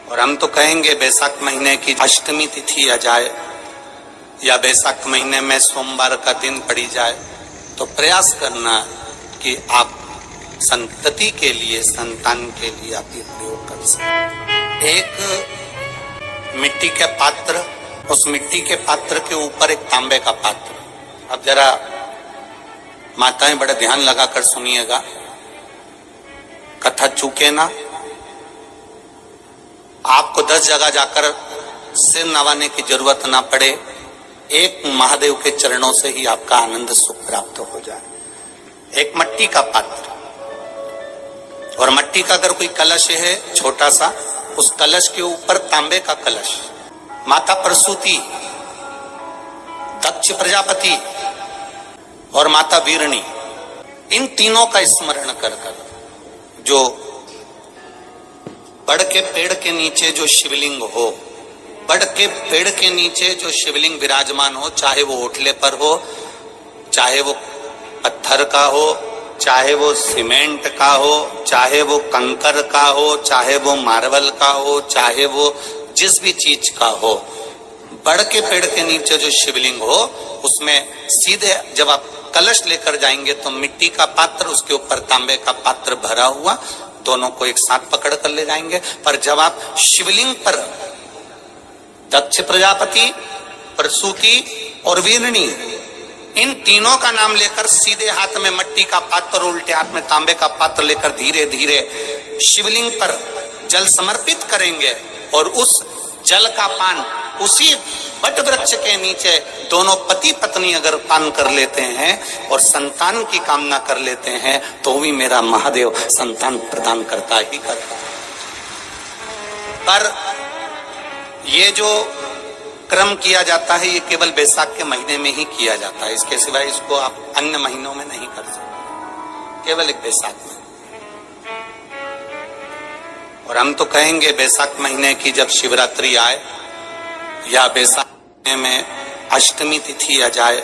और हम तो कहेंगे बैसाख महीने की अष्टमी तिथि आ जाए या बैसाख महीने में सोमवार का दिन पड़ी जाए तो प्रयास करना कि आप संतति के लिए, संतान के लिए आप ये प्रयोग कर सकें। एक मिट्टी के पात्र, उस मिट्टी के पात्र के ऊपर एक तांबे का पात्र। अब जरा माताएं बड़े ध्यान लगाकर सुनिएगा, कथा चूके ना। आपको 10 जगह जाकर सिर नवाने की जरूरत ना पड़े, एक महादेव के चरणों से ही आपका आनंद सुख प्राप्त हो जाए। एक मट्टी का पात्र, और मट्टी का अगर कोई कलश है छोटा सा, उस कलश के ऊपर तांबे का कलश। माता प्रसूति, दक्ष प्रजापति और माता वीरणी, इन तीनों का स्मरण कर कर जो बड़ के पेड़ के नीचे जो शिवलिंग हो, बड़ के पेड़ के नीचे जो शिवलिंग विराजमान हो, चाहे वो ओटले पर हो, चाहे वो पत्थर का हो, चाहे वो सीमेंट का हो, चाहे वो कंकर का हो, चाहे वो मार्बल का हो, चाहे वो जिस भी चीज का हो, बड़ के पेड़ के नीचे जो शिवलिंग हो उसमें सीधे जब आप कलश लेकर जाएंगे तो मिट्टी का पात्र, उसके ऊपर तांबे का पात्र भरा हुआ, दोनों को एक साथ पकड़ कर ले जाएंगे। पर जब आप शिवलिंग पर दक्ष प्रजापति, प्रसूति और वीरणी, इन तीनों का नाम लेकर सीधे हाथ में मिट्टी का पात्र, उल्टे हाथ में तांबे का पात्र लेकर धीरे धीरे शिवलिंग पर जल समर्पित करेंगे और उस जल का पान उसी वट वृक्ष के नीचे दोनों पति पत्नी अगर पान कर लेते हैं और संतान की कामना कर लेते हैं तो भी मेरा महादेव संतान प्रदान करता ही करता। पर ये जो क्रम किया जाता है ये केवल बैसाख के महीने में ही किया जाता है, इसके सिवाय इसको आप अन्य महीनों में नहीं कर सकते, केवल एक बैसाख में। और हम तो कहेंगे बैसाख महीने की जब शिवरात्रि आए या बैसाख महीने में अष्टमी तिथि आ जाए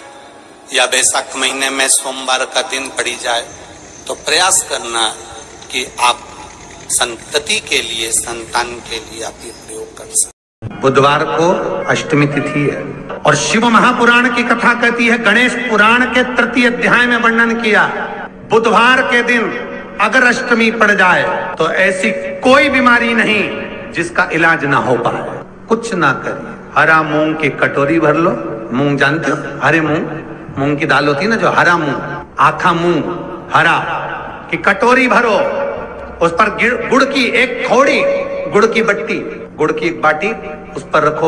या बैसाख महीने में सोमवार का दिन पड़ी जाए तो प्रयास करना कि आप संतति के लिए, संतान के लिए आप ये प्रयोग कर सकें। बुधवार को अष्टमी तिथि है और शिव महापुराण की कथा कहती है, गणेश पुराण के 3 अध्याय में वर्णन किया, बुधवार के दिन अगर अष्टमी पड़ जाए तो ऐसी कोई बीमारी नहीं जिसका इलाज ना हो पाए। कुछ ना करिए, हरा मूंग की कटोरी भर लो, मूंग जानते हो, हरे मूंग, मूंग की दाल होती है ना जो हरा मूंग, आखा मूंग हरा की कटोरी भरो, उस पर गुड़ की एक खोड़ी, गुड़ की बट्टी, गुड़ की एक बाटी उस पर रखो,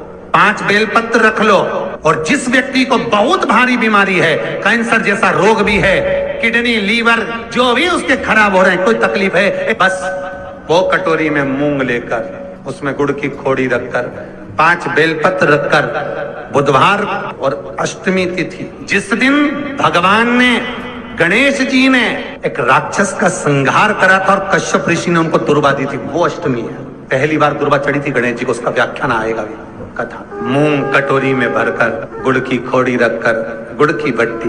5 बेलपत्र रख लो, और जिस व्यक्ति को बहुत भारी बीमारी है, कैंसर जैसा रोग भी है, किडनी, लीवर जो भी उसके खराब हो रहे हैं, कोई तकलीफ है, बस वो कटोरी में मूंग लेकर उसमें गुड़ की खोड़ी रखकर 5 बेलपत्र रखकर बुधवार और अष्टमी तिथि, जिस दिन भगवान ने, गणेश जी ने एक राक्षस का संहार करा था और कश्यप ऋषि ने उनको दुर्वा दी थी, वो अष्टमी है। पहली बार दुर्वा चढ़ी थी गणेश जी को, उसका व्याख्यान आएगा भी कथा। मूंग कटोरी में भरकर, गुड़ की खोड़ी रखकर, गुड़ की बट्टी,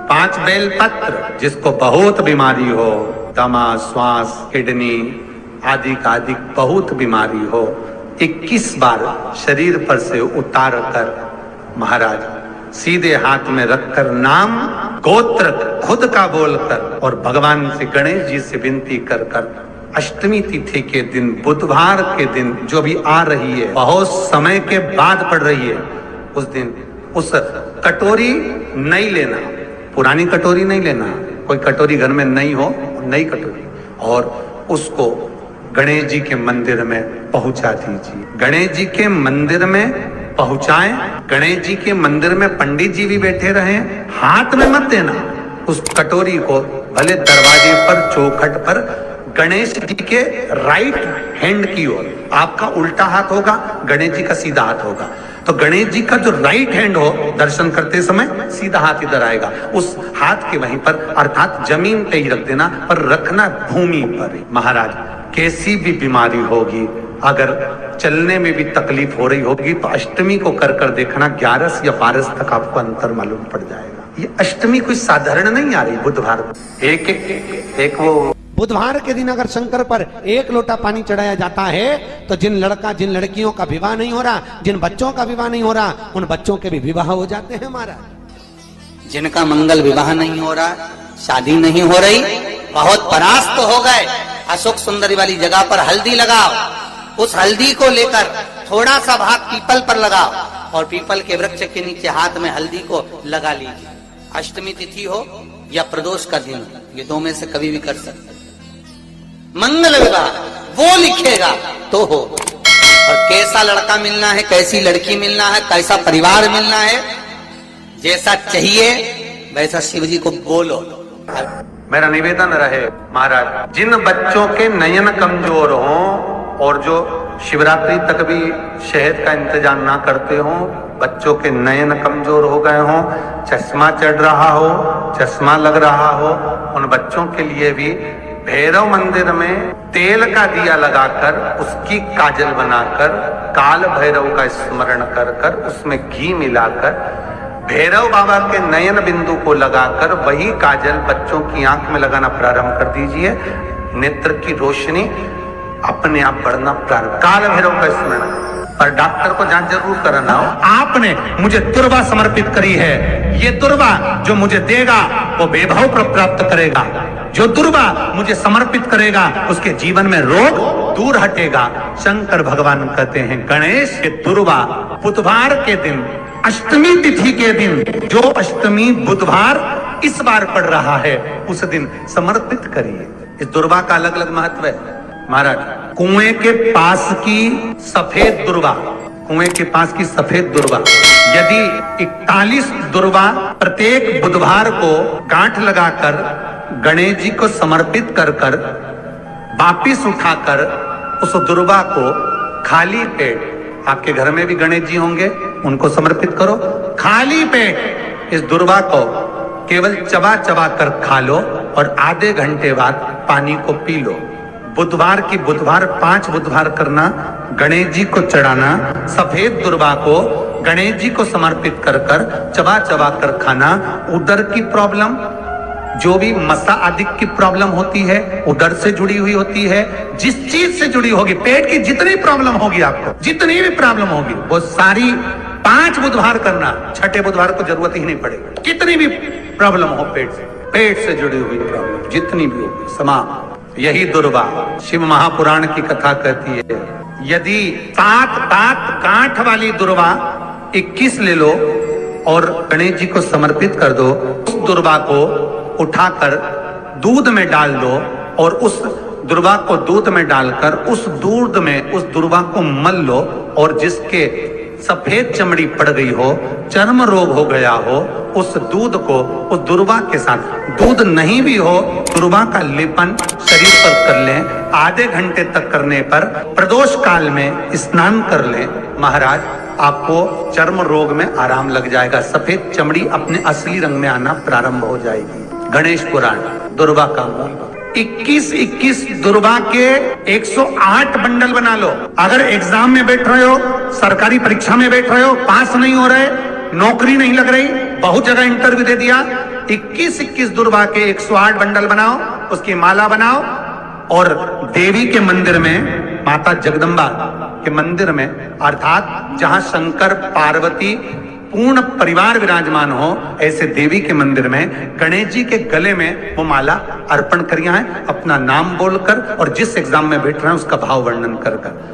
5 बेलपत्र, जिसको बहुत बीमारी हो, दमा, श्वास, किडनी आदि का आदि बहुत बीमारी हो, 21 बार शरीर पर से उतार कर महाराज सीधे हाथ में रखकर नाम गोत्र खुद का बोलकर और भगवान से, गणेश जी से विनती कर कर अष्टमी तिथि के दिन, बुधवार के दिन जो भी आ रही है, बहुत समय के बाद पड़ रही है, उस दिन उस कटोरी नहीं लेना, पुरानी कटोरी नहीं लेना, कोई कटोरी घर में नहीं हो, नई कटोरी, और उसको गणेश जी के मंदिर में पहुंचा दीजिए। गणेश जी के मंदिर में पहुंचाएं, गणेश जी के मंदिर में पंडित जी भी बैठे रहे, हाथ में मत देना उस कटोरी को, भले दरवाजे पर, चौखट पर, गणेश जी के राइट हैंड की ओर, आपका उल्टा हाथ होगा, गणेश जी का सीधा हाथ होगा, तो गणेश जी का जो राइट हैंड हो, दर्शन करते समय सीधा हाथ इधर आएगा, उस हाथ के वहीं पर, अर्थात जमीन पे ही रख देना, पर रखना भूमि पर। महाराज कैसी भी बीमारी होगी, अगर चलने में भी तकलीफ हो रही होगी तो अष्टमी को कर कर देखना, 11 या 12 तक आपको अंतर मालूम पड़ जाएगा। ये अष्टमी कोई साधारण नहीं आ रही, बुधवार एक वो बुधवार के दिन अगर शंकर पर 1 लोटा पानी चढ़ाया जाता है तो जिन लड़कियों का विवाह नहीं हो रहा, जिन बच्चों का विवाह नहीं हो रहा, उन बच्चों के भी विवाह हो जाते हैं महाराज। जिनका मंगल विवाह नहीं हो रहा, शादी नहीं हो रही, बहुत परास्त हो गए, अशोक सुंदरी वाली जगह पर हल्दी लगाओ, उस हल्दी को लेकर थोड़ा सा भाग पीपल पर लगाओ और पीपल के वृक्ष के नीचे हाथ में हल्दी को लगा लीजिए। अष्टमी तिथि हो या प्रदोष का दिन, ये 2 में से कभी भी कर सकते। मंगल विवाह वो लिखेगा तो हो। और कैसा लड़का मिलना है, कैसी लड़की मिलना है, कैसा परिवार मिलना है, जैसा चाहिए वैसा शिव जी को बोलो। मेरा निवेदन रहे महाराज, जिन बच्चों के नयन कमजोर हों और जो शिवरात्रि तक भी शहद का इंतजाम ना करते हों, बच्चों के नयन कमजोर हो गए हों, चश्मा चढ़ रहा हो, चश्मा लग रहा हो, उन बच्चों के लिए भी भैरव मंदिर में तेल का दिया लगाकर उसकी काजल बनाकर काल भैरव का स्मरण कर कर उसमें घी मिलाकर भैरव बाबा के नयन बिंदु को लगाकर वही काजल बच्चों की आंख में लगाना प्रारंभ कर दीजिए। नेत्र की रोशनी अपने आप बढ़ना प्रारंभ, काल भैरव का स्मरण। पर डॉक्टर को जांच जरूर कराना हो। आपने मुझे दुर्वा समर्पित करी है, ये दुर्वा जो मुझे देगा वो वैभव प्राप्त करेगा, जो दुर्वा मुझे समर्पित करेगा उसके जीवन में रोग दूर हटेगा। शंकर भगवान कहते हैं गणेश के दुर्वा बुधवार के दिन, अष्टमी तिथि के दिन, जो अष्टमी बुधवार इस बार पड़ रहा है उस दिन समर्पित करिए। इस दुर्वा का अलग अलग महत्व है महाराज। कुएं के पास की सफेद दुर्वा, कुएं के पास की सफेद दुर्वा, यदि 41 दुर्वा प्रत्येक बुधवार को गांठ लगाकर गणेश जी को समर्पित कर कर वापिस उठाकर उस दुर्वा को खाली पेट, आपके घर में भी गणेश जी होंगे, उनको समर्पित करो, खाली पेट इस दुर्वा को केवल चबा चबा कर खा लो और आधे घंटे बाद पानी को पी लो। बुधवार की बुधवार 5 बुधवार करना, गणेश जी को चढ़ाना, सफेद दुर्वा को गणेश जी को समर्पित कर कर चबा चबा कर खाना। उदर की प्रॉब्लम, जो भी मसा आदि की प्रॉब्लम होती है उदर से जुड़ी हुई होती है, जिस चीज से जुड़ी होगी, पेट की जितनी प्रॉब्लम होगी, आपको जितनी भी प्रॉब्लम होगी वो सारी 5 बुधवार करना, 6ठे बुधवार को जरूरत ही नहीं पड़ेगी। कितनी भी प्रॉब्लम हो पेट से जुड़ी हुई प्रॉब्लम जितनी भी होगी समाप्त। यही दुर्वा शिव महापुराण की कथा कहती है, यदि 7 दांत गांठ वाली दुर्वा 21 ले लो और गणेश जी को समर्पित कर दो, उस दुर्वा को उठाकर दूध में डाल दो और उस दुर्वा को दूध में डालकर उस दूध में उस दुर्वा को मल लो और जिसके सफेद चमड़ी पड़ गई हो, चर्म रोग हो गया हो, उस दूध को उस दुर्वा के साथ, दूध नहीं भी हो, दुर्वा का लेपन शरीर पर कर लें। आधे घंटे तक करने पर प्रदोष काल में स्नान कर लें महाराज, आपको चर्म रोग में आराम लग जाएगा, सफेद चमड़ी अपने असली रंग में आना प्रारंभ हो जाएगी। गणेश पुराण दुर्वा का मूल 21 दुर्वा के 108 बंडल बना लो। अगर एग्जाम में बैठ रहे हो, सरकारी परीक्षा में बैठ रहे हो, पास नहीं हो रहे, नौकरी नहीं लग रही, बहुत जगह इंटरव्यू दे दिया, 21 दुर्वा के 108 बंडल बनाओ, उसकी माला बनाओ और देवी के मंदिर में, माता जगदम्बा के मंदिर में, अर्थात जहां शंकर पार्वती पूर्ण परिवार विराजमान हो, ऐसे देवी के मंदिर में गणेश जी के गले में वो माला अर्पण करिए है, अपना नाम बोलकर और जिस एग्जाम में बैठ रहे हैं उसका भाव वर्णन कर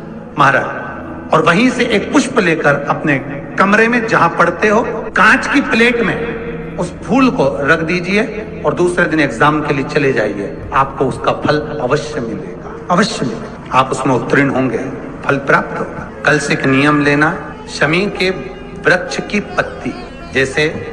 महाराज। और वहीं से एक पुष्प लेकर अपने कमरे में जहां पढ़ते हो कांच की प्लेट में उस फूल को रख दीजिए और दूसरे दिन एग्जाम के लिए चले जाइए, आपको उसका फल अवश्य मिलेगा, अवश्य मिलेगा, आप उसमें उत्तीर्ण होंगे, फल प्राप्त होगा। कल से एक नियम लेना, शमी के वृक्ष की पत्ती, जैसे